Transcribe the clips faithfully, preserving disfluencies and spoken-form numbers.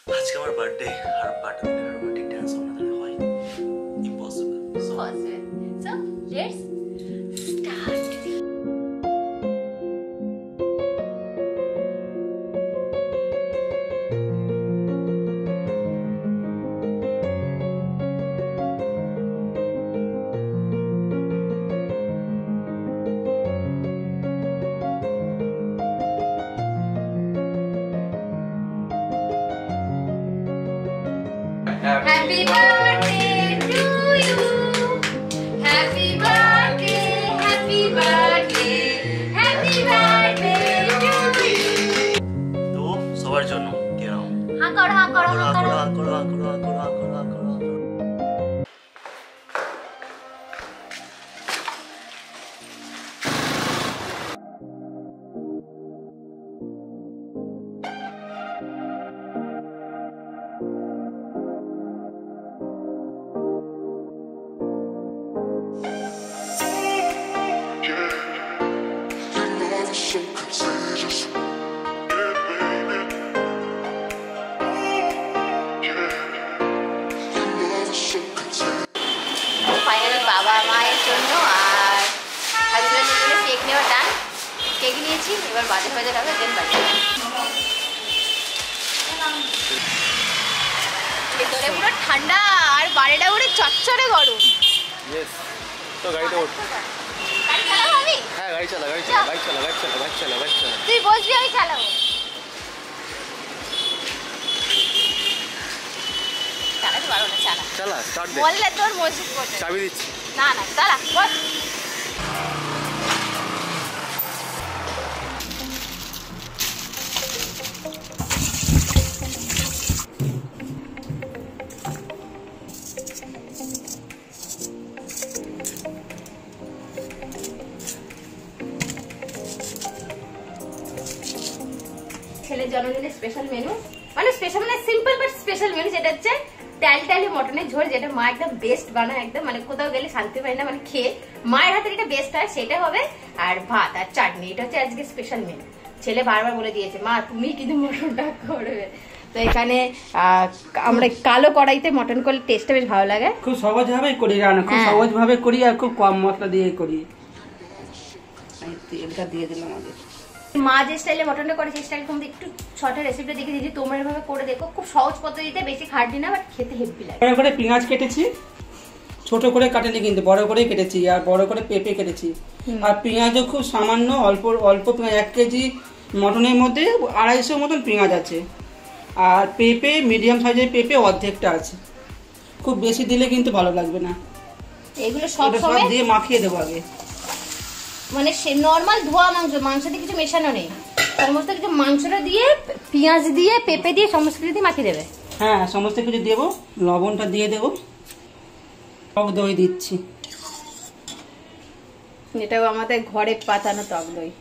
আজকে আমার বার্থডে আর বার্থডে দিনে রোমান্টিক ডান্স আমাদের হয় impossible so so let's start. Happy birthday to you. Happy birthday, happy birthday, happy birthday to you. তো সবার জন্য কেরাম হ্যাঁ করো হ্যাঁ করো হ্যাঁ করো হ্যাঁ করো হ্যাঁ করো হ্যাঁ করো হ্যাঁ করো হ্যাঁ করো ফাইনালি বাবা মায়ের জন্য আর হাজবেন্ডের জন্য কেক নেওয়া ডান। কেক নিয়েছি, এবার বাজে বাজে হবে দেন বাজে ভেতরে পুরো ঠান্ডা আর বাইরেটা পুরো চচ্চরে গরম। ইয়েস তো গাড়িতে ওঠ। গাড়ি চালাবো আমি? হ্যাঁ গাড়ি চালা গাড়ি চালা বাইক চালা বাইক চালা বাইক চালা বাইক চালা তুই বসবি আমি চালাবো। চালাতে পারবো না, চালা চালা স্টার্ট দে। বললে তোর মসজিদ করতে চাবি দিচ্ছি। না না চালা বস। ছেলের জন্মদিনের স্পেশাল মেনু, মানে স্পেশাল মানে সিম্পল বাট স্পেশাল মেনু, যেটা হচ্ছে টাল টালি মটনের ঝোল, যেটা মা একদম বেস্ট বানায়, একদম মানে কোথাও গেলে শান্তি পাই না মানে খেয়ে। মায়ের হাতের এটা বেস্ট হয়, সেটা হবে। আর ভাত আর চাটনি, এটা হচ্ছে আজকে স্পেশাল মেনু। ছেলে বারবার বলে দিয়েছে মা তুমি কিন্তু মটনটা করবে। তো এখানে আমরা কালো কড়াইতে মটন করলে টেস্টটা বেশ ভালো লাগে। খুব সহজ ভাবে করি রান্না, খুব সহজ ভাবে করি আর খুব কম মশলা দিয়ে করি। তেলটা দিয়ে দিলাম আগে। মা যে স্টাইলে মটনটা করে সেই স্টাইল তোমরা একটু শর্টের রেসিপিটা দেখে দিয়েছি, তোমরা এভাবে করে দেখো। খুব সহজ পদ্ধতিতে, বেশি খাটনি না, বাট খেতে হেভি লাগে। বড় করে পেঁয়াজ কেটেছি, ছোট করে কাটেনি কিন্তু বড় করে কেটেছি, আর বড় করে পেঁপে কেটেছি। আর পেঁয়াজও খুব সামান্য, অল্প অল্প পেঁয়াজ। এক কেজি মটনের মধ্যে আড়াইশো মতন পেঁয়াজ আছে। আর পেঁপে মিডিয়াম সাইজের পেঁপে অর্ধেকটা আছে, খুব বেশি দিলে কিন্তু ভালো লাগবে না। এগুলো সব সব দিয়ে মাখিয়ে দেবো আগে। মানে সে নর্মাল ধোয়া মাংস, মাংসতে কিছু মেশানো নেই, সমস্ত কিছু মাংসটা দিয়ে পেঁয়াজ দিয়ে পেঁপে দিয়ে সমস্ত কিছু দিয়ে মাখিয়ে দেবে। হ্যাঁ সমস্ত কিছু দেবো, লবণটা দিয়ে দেবো, টক দই দিচ্ছি। এটাও আমাদের ঘরে পাতানো টক দই,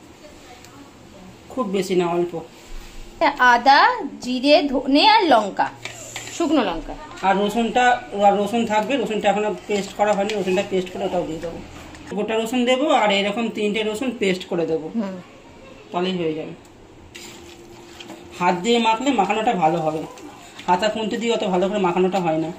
খুব বেশি না, অল্প। আদা জিরে ধনে আর লঙ্কা, শুকনো লঙ্কা। আর রসুনটা, আর রসুন থাকবে, রসুনটা এখনো পেস্ট করা হয়নি, রসুনটা পেস্ট করে ওটাও দিয়ে দেবো। গোটা রসুন দেবো আর এরকম তিনটে রসুন পেস্ট করে দেবো, তাহলেই হয়ে যাবে। হাত দিয়ে মাখলে মাখানোটা ভালো হবে, হাতা খুঁতে দিয়ে অত ভালো করে মাখানোটা হয় না।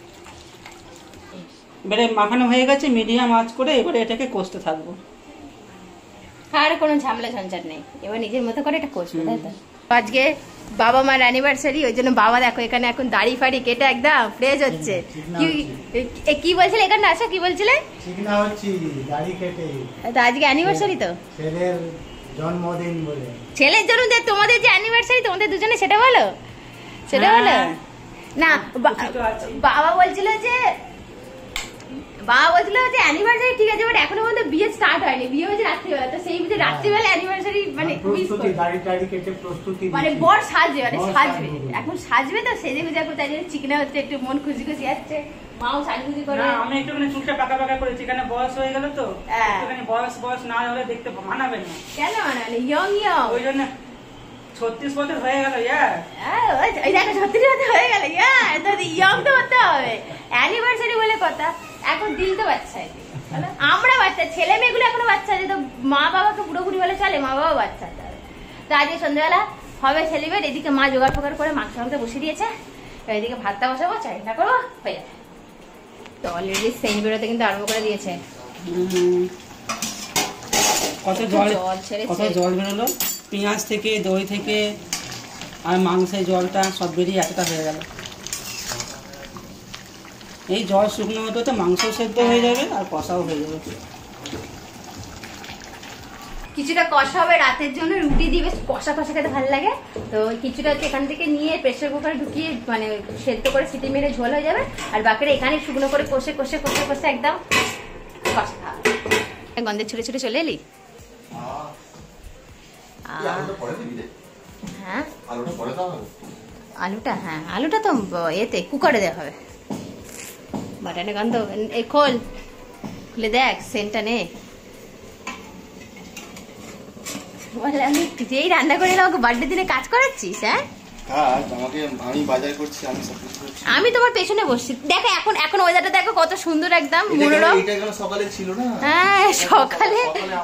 এবারে মাখানো হয়ে গেছে, মিডিয়াম আঁচ করে এবারে এটাকে কষতে থাকবো। আর কোনো ঝামেলা ঝঞ্ঝাট নেই, এবার নিজের মতো করে এটা কষবে, তাই তো। আজকে বাবা মার অ্যানিভার্সারি, ওই জন্য বাবা দেখো এখানে এখন দাড়ি ফাড়ি কেটে একদম ফ্রেশ হচ্ছে। কি বলছিলে এখানে আসো, কি বলছিলে? আজকে অ্যানিভার্সারি তো, ছেলের জন্মদিন বলে। ছেলের জন্মদিন, তোমাদের যে অ্যানিভার্সারি তোমাদের দুজনে, সেটা বলো, সেটা বলো না। বাবা বলছিল যে বাবা বলছিল যে অ্যানিভার্সারি ঠিক আছে, বাট এখনো পর্যন্ত বিয়ে স্টার্ট হয়নি, বিয়ে হয়েছে রাত্রিবেলা। তো সেই বুঝে রাত্রিবেলা অ্যানিভার্সারি মানে প্রস্তুতি, দাড়ি টাড়ি কেটে প্রস্তুতি, মানে বর সাজবে, মানে সাজবে এখন সাজবে, তো সেজে গুজে এখন তাই জন্য চিকনা হচ্ছে, একটু মন খুশি খুশি যাচ্ছে। মাও সাজগুজি করে। আমি একটু মানে চুলটা পাকা পাকা করেছি, এখানে বয়স হয়ে গেল তো, একটুখানি বয়স বয়স না হলে দেখতে মানাবে না। কেন মানাবে? ইয়ং ইয়ং, ওই জন্য ছত্রিশ বছর হয়ে গেল। ইয়ার এই দেখো ছত্রিশ বছর হয়ে গেল, ইয়ার তো ইয়ং তো হতে হবে। অ্যানিভার্সারি বলে কথা, এখন দিল তো বাচ্চা, আমরা বাচ্চা, ছেলে মেয়েগুলো এখনো বাচ্চা আছে, তো মা বাবাকে পুরোপুরি বলে চলে, মা বাবা বাচ্চা। তো আজকে সন্ধ্যাবেলা হবে সেলিব্রেট। এদিকে মা জোগাড় ফোগাড় করে মাংস মাংস বসিয়ে দিয়েছে, এদিকে ভাতটা বসাবো, চাইটা করবো, হয়ে যাবে। তো অলরেডি সেন্ট বেরোতে কিন্তু আরম্ভ করে দিয়েছে। কত জল জল ছেড়েছে, কত জল বেরোলো পেঁয়াজ থেকে, দই থেকে, আর মাংসের জলটা সব বেরিয়ে এতটা হয়ে গেল। এই জল শুকনো হতে তো মাংস সেদ্ধ হয়ে যাবে আর কষাও হয়ে যাবে। কিছুটা কষা হবে রাতের জন্য, রুটি দিয়ে বেশ কষা কষা খেতে ভালো লাগে। তো কিছুটা হচ্ছে এখান থেকে নিয়ে প্রেসার কুকারে ঢুকিয়ে মানে সেদ্ধ করে সিটি মেরে ঝোল হয়ে যাবে, আর বাকিটা এখানে শুকনো করে কষে কষে কষে কষে একদম কষা খাওয়া। গন্ধে ছুটে ছুটে চলে এলি? হ্যাঁ আলুটা, হ্যাঁ আলুটা তো এতে কুকারে দেওয়া হবে। বাটানের গন্ধ, এই খোল, খুলে দেখ সেন্টটা নে। বলে আমি যেই রান্না করে আমাকে বার্থডে দিনে কাজ করাচ্ছিস? হ্যাঁ আমি তোমার পেছনে বসছি। দেখো এখন এখন ওয়েদারটা দেখো কত সুন্দর, একদম মনোরম। সকালে ছিল না? হ্যাঁ সকালে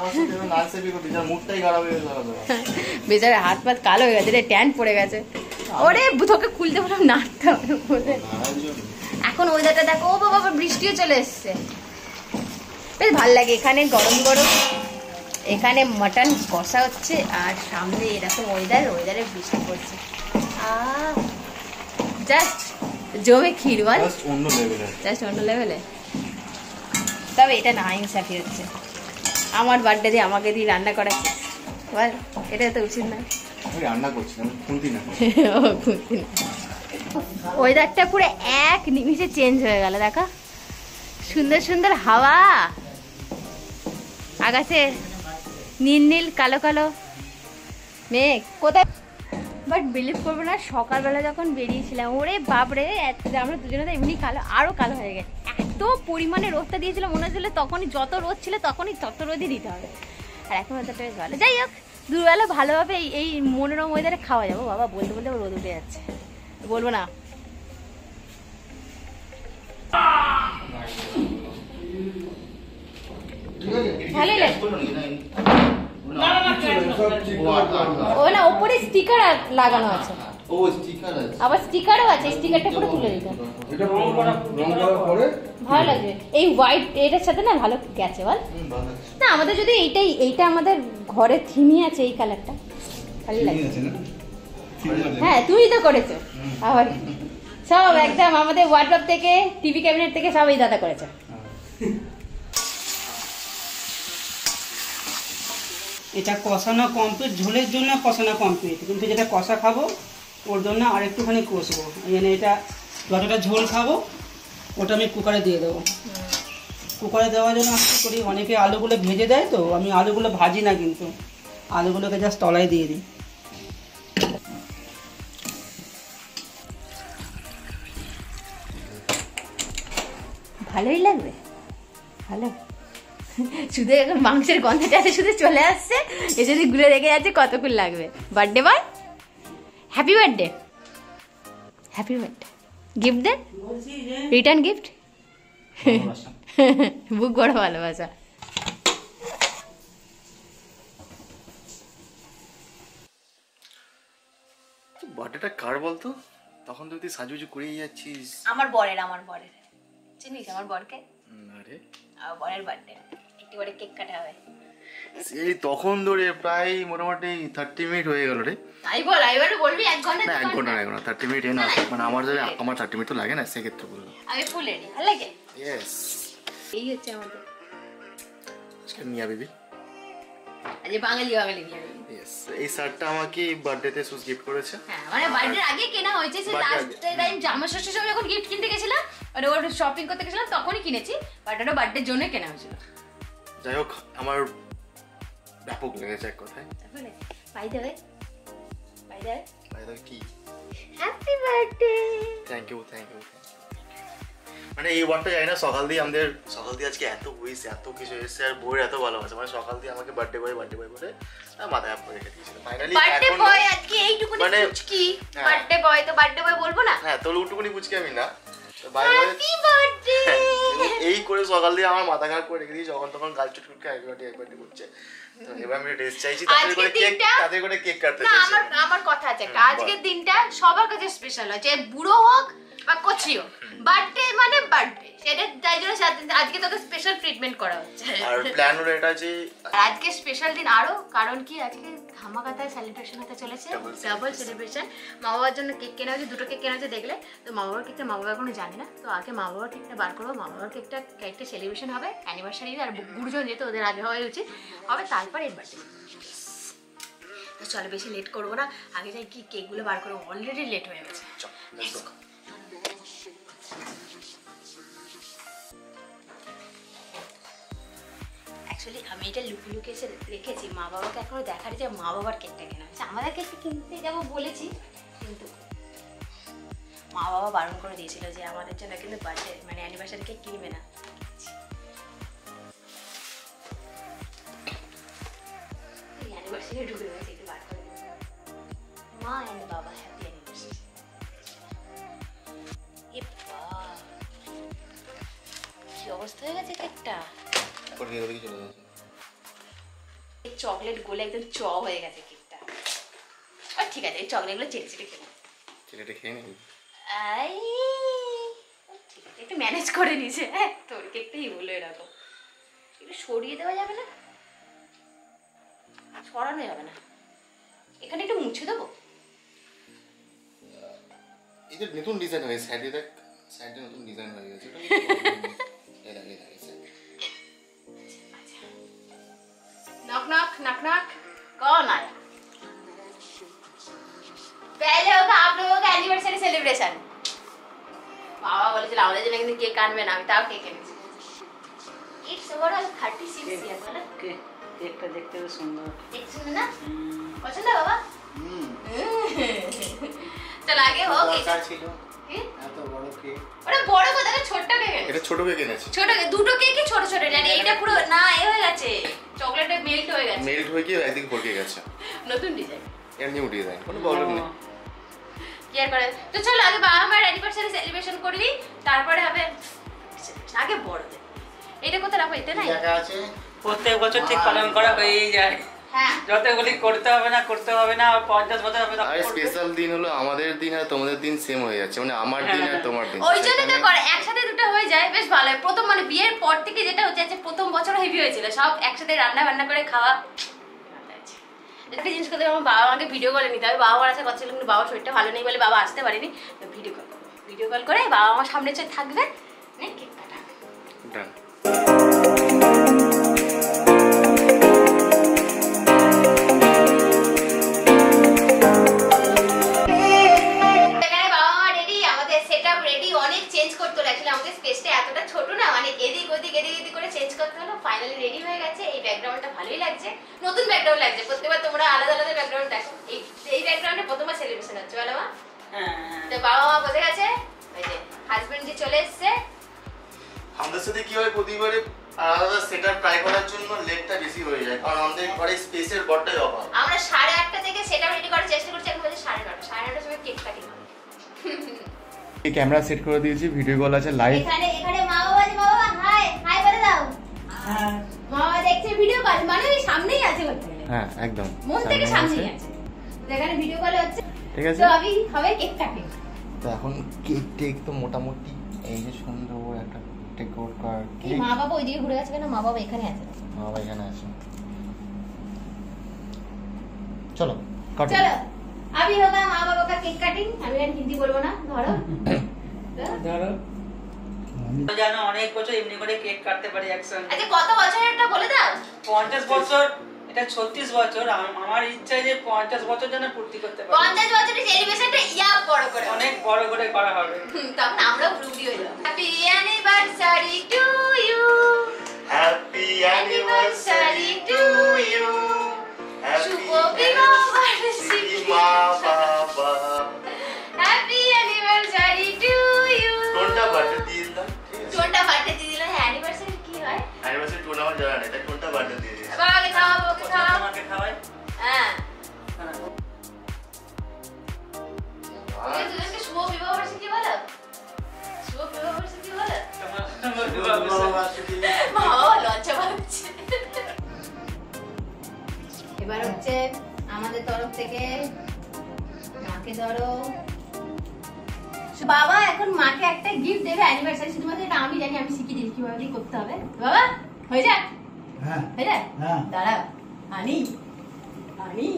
বেচারা হাত পাত কালো হয়ে গেছে রে, ট্যান পড়ে গেছে। ওরে তোকে খুলতে বললাম নাড়তে হবে বলে। এখন ওয়েদারটা দেখো, ও বাবা বৃষ্টিও চলে এসছে, বেশ ভালো লাগে। এখানে গরম গরম এখানে মাটন কষা হচ্ছে, আর সামনে এরকম ওয়েদার, ওয়েদারে বৃষ্টি পড়ছে। আহ জাস্ট জমে ক্ষীর বল, জাস্ট অন্য লেভেলে, জাস্ট অন্য লেভেলে। তবে এটা না ইনসাফি হচ্ছে, আমার বার্থডে দিয়ে আমাকে দিয়ে রান্না করাচ্ছিস বল, এটা তো উচিত না। আমি রান্না করছি না, খুঁতি না। ও খুঁতি না। ওয়েদারটা পুরো এক নিমিষে চেঞ্জ হয়ে গেল, দেখো সুন্দর সুন্দর হাওয়া, আকাশে নীল নীল কালো কালো মেঘ কোথায়। বাট বিলিভ করবো না, সকালবেলা যখন বেরিয়েছিলাম, ওরে বাপরে আমরা দুজনে তো এমনি কালো, আরো কালো হয়ে গেছে। এত পরিমাণে রোদটা দিয়েছিল, মনে হচ্ছিল তখনই যত রোদ ছিল তখনই তত রোদই দিতে হবে। আর এখন ওয়েদারটা বেশ ভালো। যাই হোক দুবেলা ভালোভাবে এই মনোরম ওয়েদারে খাওয়া যাবো। বাবা বলতে বলতে রোদ উঠে যাচ্ছে, বলবো না। ভালোই লাগে। ও না উপরে স্টিকার লাগানো আছে, ও স্টিকার আছে, আবার স্টিকারও আছে, স্টিকারটা পুরো তুলে দিতে এটা রং করা রং করা পরে ভালো লাগবে। এই হোয়াইট এটার সাথে না ভালো গেছে বল না। আমাদের যদি এইটাই, এইটা আমাদের ঘরে থিমই আছে, এই কালারটা ভালো লাগে। হ্যাঁ তুই তো করেছো, আবার সব একদম আমাদের ওয়ার্ডরোব থেকে, টিভি ক্যাবিনেট থেকে সব এই দাদা করেছে। এটা কষানো কমপ্লিট, ঝোলের জন্য কষানো কমপ্লিট, কিন্তু যেটা কষা খাবো ওর জন্য আর একটুখানি কষবো। মানে এটা যতটা ঝোল খাবো ওটা আমি কুকারে দিয়ে দেবো। কুকারে দেওয়ার জন্য আমি করি, অনেকে আলুগুলো ভেজে দেয়, তো আমি আলুগুলো ভাজি না, কিন্তু আলুগুলোকে জাস্ট তলায় দিয়ে দিই। ভালোই লাগবে, ভালো। শুধু এখন মাংসের গন্ধটা শুধু চলে আসছে, এ যদি গুলে রেখে যাচ্ছে কতক্ষণ লাগবে। Birthday boy, happy birthday, happy birthday. Gift দেন, রিটার্ন গিফট, বুক বড় ভালোবাসা। বার্থডেটা কার বলতো? তখন তো তুই সাজুজু করেই যাচ্ছিস। আমার বরের, আমার বরের চিনিস আমার বরকে? আরে আমার বরের বার্থডে, একটু করে কেক কাটা হবে। সেই তখন ধরে প্রায় মোটামুটি থার্টি মিনিট হয়ে গেল রে। তাই বল, এবারে বলবি এক ঘন্টা? না এক ঘন্টা না, এক ঘন্টা থার্টি মিনিট না, মানে আমার ধরে আমার থার্টি মিনিট তো লাগে না, সেক্ষেত্রে বললাম। আমি ফুল রেডি, ভালো লাগে। ইয়েস, এই হচ্ছে আমাদের আজকে মিয়া বেবি, আজ বাঙালি বাঙালি মিয়া বেবি। ইয়েস, এই শার্টটা আমাকে বার্থডেতে সুস গিফট করেছে। হ্যাঁ মানে বার্থডের আগে কেনা হয়েছে, সে লাস্ট টাইম জামা ষষ্ঠীর সময় যখন গিফট কিনতে গেছিলাম, মানে ওর শপিং করতে গেছিলাম তখনই কিনেছি, বাট ওটা বার্থডের জন্য কেনা হয়েছিল। যাই হোক আমার ব্যাপক লেগেছে এক কথায়। By the way, by the way, by the way কি? Happy birthday. Thank you thank you. মানে এই ওয়ার্ডটা জানি না, সকাল দিয়ে আমাদের সকাল দিয়ে আজকে এত উইস এত কিছু এসেছে, আর বইয়ের এত ভালোবাসা, মানে সকাল দিয়ে আমাকে বার্থডে বয় বার্থডে বয় বলে মাথায় আপ করে রেখে দিয়েছিল। ফাইনালি বার্থডে বয় আজকে এইটুকুনি পুচকি, বার্থডে বয় তো বার্থডে বয় বলবো না? হ্যাঁ তোর ওটুকুনি পুচকি আমি না, বাই বাই, হ্যাপি বার্থডে। এই করে সকাল দিয়ে আমার মাথা খারাপ করে রেখে দিয়েছি, যখন তখন গাল চুটকুটকে একবারটি একবারটি করছে। তো এবার আমি রেস্ট চাইছি, তাদের করে কেক তাদের করে কেক কাটতে না, চাইছি। আমার আমার কথা আছে, আজকের দিনটা সবার কাছে স্পেশাল হয়, যে বুড়ো হোক বা কচি হোক, বার্থডে মানে বার্থডে, সেটা তাই জন্য আজকে তোকে স্পেশাল ট্রিটমেন্ট করা হচ্ছে। আর প্ল্যান হলো এটা যে আজকে স্পেশাল দিন আরো, কারণ কি আজকে ধামাকাতায় সেলিব্রেশন হতে চলেছে, ডাবল সেলিব্রেশন। মা বাবার জন্য কেক কেনা হয়েছে, দুটো কেক কেনা হয়েছে দেখলে, তো মা বাবার কেকটা মা বাবা এখনো জানে না, তো আগে মা বাবার কেকটা বার করবো, মা বাবার কেকটা কেকটা সেলিব্রেশন হবে অ্যানিভার্সারি, আর গুরুজন যেহেতু ওদের আগে হওয়া উচিত হবে, তারপর এর বার্থডে। তো চলো বেশি লেট করবো না, আগে যাই কি কেকগুলো বার করবো, অলরেডি লেট হয়ে গেছে। অ্যাকচুয়ালি আমি এটা লুকিয়ে লুকিয়ে এসে রেখেছি, মা বাবাকে এখনো দেখার যে মা বাবার কেকটা কেনা হচ্ছে, আমাদের কেকটা কিনতে যাবো বলেছি, কিন্তু মা বাবা বারণ করে দিয়েছিল যে আমাদের জন্য কিন্তু বার্থডে মানে অ্যানিভার্সারি কেক কিনবে না। অ্যানিভার্সারি ঢুকে গেছে, একটু বার করে দেবো। মা অ্যান্ড বাবা হ্যাপি অ্যানিভার্সারি। এ বাবা কি অবস্থা হয়ে গেছে কেকটা, চকলেট গোলে একদম চ হয়ে গেছে কেকটা। আর ঠিক আছে, এই চকলেটগুলো চেটে চেটে খেয়ে ছেলেটা খেয়ে নিবি। আই ঠিক আছে, একটু ম্যানেজ করে নিছে। হ্যাঁ, তোর কেকটাই বলে এরকম একটু সরিয়ে দেওয়া যাবে না, সরানো যাবে না, এখানে একটু মুছে দেবো। এটা নতুন ডিজাইন হয়েছে, সাইডে দেখ, সাইডে নতুন ডিজাইন হয়ে গেছে। এটা এটা এটা नॉक नॉक नॉक नॉक कौन आया? पहले होगा आप लोगों का एनिवर्सरी सेलिब्रेशन। बाबा बोले चलो আমাদের জন্য কিন্তু কেক আনবে না, আমি তাও কেক এনেছি। It's overall thirty six year বলে কেকটা দেখতে খুব সুন্দর, দেখছেন না? পছন্দ বাবা? হুম চল আগে হোক। এটা ছিল কি এত বড় কেক, ওটা বড় কথা না, ছোটটা কেক এনেছি। এটা ছোট কেক এনেছি, ছোট কেক, দুটো কেকই ছোট ছোট, জানি এটা পুরো না এ হয়ে গেছে, চকলেটে মেল্ট হয়ে গেছে, মেল্ট হয়ে গিয়ে একদিকে ভরকে গেছে। নতুন ডিজাইন, এর নিউ ডিজাইন, কোনো প্রবলেম নেই। কি আর করে। তো চলো আগে বাবা মার অ্যানিভার্সারি সেলিব্রেশন করবি, তারপরে হবে আগে বড়দের। এটা কোথায় রাখবো? এতে নাই জায়গা আছে, প্রত্যেক বছর ঠিক পালন করা হয়েই যায়। হ্যাঁ, যতগুলি করতে হবে না করতে হবে না, পঞ্চাশ বছর হবে আর স্পেশাল দিন হলো আমাদের দিন আর তোমাদের দিন সেম হয়ে যাচ্ছে, মানে আমার দিন আর তোমার দিন, ওই জন্য তো করে একসাথে দুটো হয়ে যায়, বেশ ভালো হয়। প্রথম মানে বিয়ের পর থেকে যেটা হচ্ছে যে প্রথম বছর হেভি হয়েছিল, সব একসাথে রান্না বান্না করে খাওয়া। একটা জিনিস করতে আমার বাবা আমাকে ভিডিও কলে নিতে হবে, বাবা আমার আসার কথা ছিল কিন্তু বাবার শরীরটা ভালো নেই বলে বাবা আসতে পারেনি, ভিডিও কল ভিডিও কল করে বাবা আমার সামনে চলে থাকবে, কেক কাটা ডান। ফাইনালি রেডি হয়ে গেছে। এই ব্যাকগ্রাউন্ডটা ভালোই লাগছে, নতুন ব্যাকগ্রাউন্ড লাগছে। প্রত্যেকবার তোমরা আলাদা আলাদা ব্যাকগ্রাউন্ড দেখো, এই এই ব্যাকগ্রাউন্ডে প্রথমবার সেলিব্রেশন হচ্ছে বলো মা। তো বাবা মা বসে গেছে, ওই যে হাজবেন্ড জি চলে এসেছে। আমাদের সাথে কি হয়, প্রতিবারে আলাদা সেটআপ ট্রাই করার জন্য লেটটা বেশি হয়ে যায়, কারণ আমাদের ঘরে স্পেসের বড়টাই অভাব। আমরা সাড়ে আটটা থেকে সেটআপ রেডি করার চেষ্টা করছি, এখন বাজে সাড়ে নটা। সাড়ে নটার সময় কেক কাটিং হবে। এই ক্যামেরা সেট করে দিয়েছি, ভিডিও কল আছে লাইভ। এখানে এখানে মা বাবা আছে, মা বাবা হাই হাই বলে দাও। হ্যাঁ, মা বাবা দেখছে ভিডিও কল, মানে ওই সামনেই আছে বলতে গেলে। হ্যাঁ একদম মন থেকে সামনেই আছে, এখানে ভিডিও কল হচ্ছে। ঠিক আছে, তো আমি হবে কেক কাটিং। তো এখন কেক টেক তো মোটামুটি এই যে সুন্দর একটা ডেকোর কর। এই মা বাবা ওইদিকে ঘুরে গেছে কেন? মা বাবা এখানে আছে। মা বাবা এখানে আছে, চলো কাটো। চলো अभी होगा माँ बाबा का केक कटिंग। আমি আর হিন্দি বলবো না, ধরো ধরো জানো অনেক বছর এমনি করে কেক কাটতে পারি একসঙ্গে। আচ্ছা কত বছরের এটা বলে দাও। পঞ্চাশ বছর, এটা ছত্রিশ বছর। আমার ইচ্ছা যে পঞ্চাশ বছর যেন পূর্তি করতে পারি। পঞ্চাশ বছরের সেলিব্রেশনটা ইয়া বড় করে, অনেক বড় করে করা হবে, তখন আমরাও গ্রুপি হয়ে যাব। Happy anniversary to you, happy anniversary to you, শুভ বিবাহ বার্ষিকী মা বাবা, হ্যাপি অ্যানিভার্সারি টু ইউ। টোনটা বার্থডে দিয়ে দিলাম, টোনটা বার্থডে দিয়ে দিলাম। অ্যানিভার্সারি কি হয়? অ্যানিভার্সারি টোন আমার জানা নেই, তাই টোনটা বার্থডে দিয়ে দিয়েছি। বাবাকে খাওয়াবো, ওকে খাওয়াবো। আমাকে খাওয়াই। হ্যাঁ, হ্যাঁ। ওকে দুজনকে শুভ বিবাহ বার্ষিকী বলো, শুভ বিবাহ বার্ষিকী বলো। তোমার তরফ থেকে মাকে ধরো। বাবা এখন মাকে একটা গিফট দেবে অ্যানিভার্সারি, শুধুমাত্র এটা আমি জানি, আমি শিখিয়ে দিই কিভাবে করতে হবে। বাবা হয়ে যাক, হ্যাঁ হয়ে যাক, হ্যাঁ দাঁড়াও আনি আনি।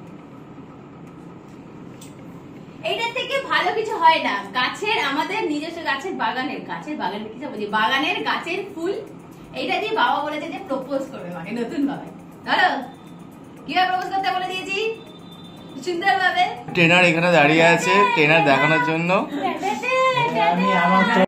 এইটার থেকে ভালো কিছু হয় না, গাছের আমাদের নিজস্ব গাছের বাগানের গাছের বাগানের কিছু বলছি বাগানের গাছের ফুল। এইটা দিয়ে বাবা বলেছে যে প্রপোজ করবে মাকে নতুন ভাবে। ধরো কিভাবে প্রপোজ করতে বলে দিয়েছি সুন্দর ভাবে। ট্রেনার এখানে দাঁড়িয়ে আছে ট্রেনার দেখানোর জন্য। আমি আমার